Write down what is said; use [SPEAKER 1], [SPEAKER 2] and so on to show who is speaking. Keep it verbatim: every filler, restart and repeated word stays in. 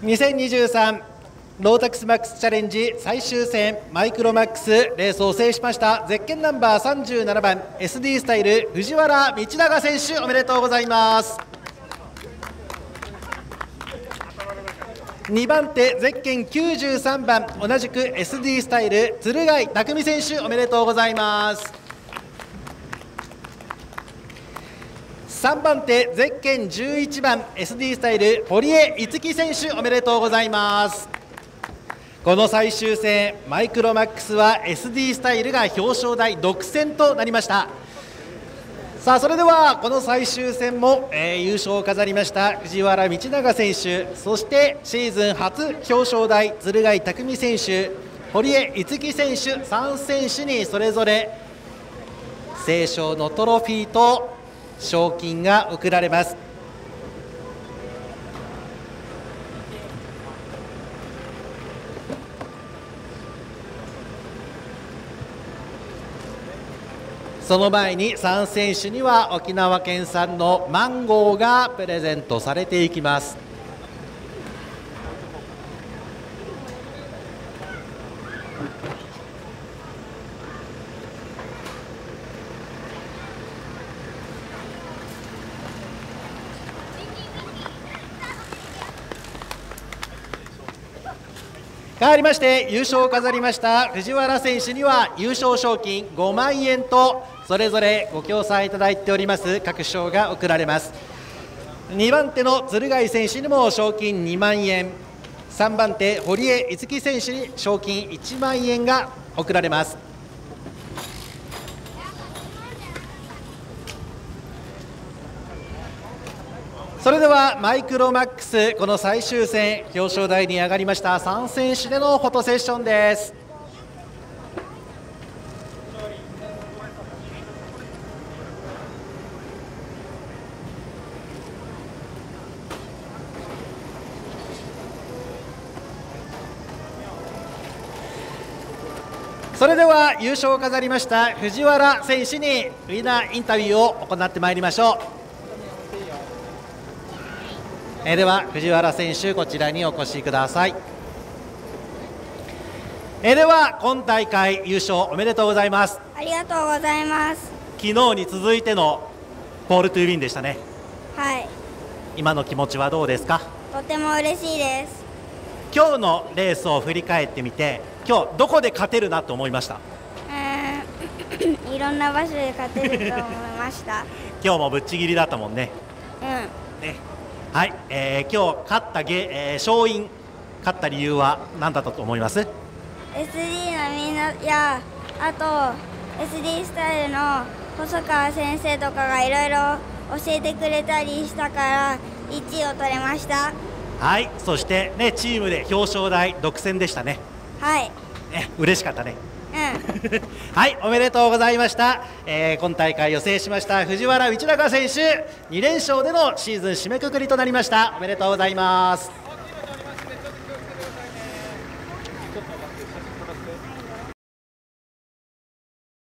[SPEAKER 1] にせんにじゅうさんロータックスマックスチャレンジ最終戦マイクロマックスレースを制しましたゼッケンナンバーさんじゅうななばん エスディー スタイル藤原道長選手、おめでとうございます。にばん手ゼッケンきゅうじゅうさんばん同じく エスディー スタイル鶴貝匠選手、おめでとうございます。さんばん手ゼッケンじゅういちばん エスディー スタイル堀江逸樹選手、おめでとうございます。この最終戦マイクロマックスは エスディー スタイルが表彰台独占となりました。さあそれではこの最終戦も、えー、優勝を飾りました藤原道長選手、そしてシーズン初表彰台鶴貝匠選手、堀江逸樹選手さん選手にそれぞれ斉唱のトロフィーと賞金が贈られます。その前にさん選手には沖縄県産のマンゴーがプレゼントされていきます。変わりまして優勝を飾りました藤原選手には優勝賞金ごまんえんとそれぞれご協賛いただいております各賞が贈られます。にばん手の鶴貝選手にも賞金にまんえん、さんばん手堀江逸樹選手に賞金いちまんえんが贈られます。それではマイクロマックスこの最終戦表彰台に上がりましたさん選手でのフォトセッションです。それでは優勝を飾りました藤原選手にウィナーインタビューを行ってまいりましょう。えー、では藤原選手こちらにお越しください。えー、では今大会優勝おめでとうございます。
[SPEAKER 2] ありがとうございます。
[SPEAKER 1] 昨日に続いてのポールトゥーウィンでしたね。
[SPEAKER 2] はい、今
[SPEAKER 1] の気持ちはどうですか？
[SPEAKER 2] とても嬉しいです。
[SPEAKER 1] 今日のレースを振り返ってみて今日どこで勝てるなと思いました？
[SPEAKER 2] いろんな場所で勝てると思いました
[SPEAKER 1] 今日もぶっちぎりだったもんね。
[SPEAKER 2] うん
[SPEAKER 1] ね、はい、えー、今日勝ったゲ、えー、勝因勝った理由は何だったと思います？
[SPEAKER 2] エスディー のみんなやあと エスディー スタイルの細川先生とかがいろいろ教えてくれたりしたからいちいを取れました。
[SPEAKER 1] はい、そしてねチームで表彰台独占でしたね。
[SPEAKER 2] はい、
[SPEAKER 1] ね、嬉しかったね。
[SPEAKER 2] うん、
[SPEAKER 1] はい、おめでとうございました、えー、今大会を制しました藤原道長選手に連勝でのシーズン締めくくりとなりました。おめでとうございます。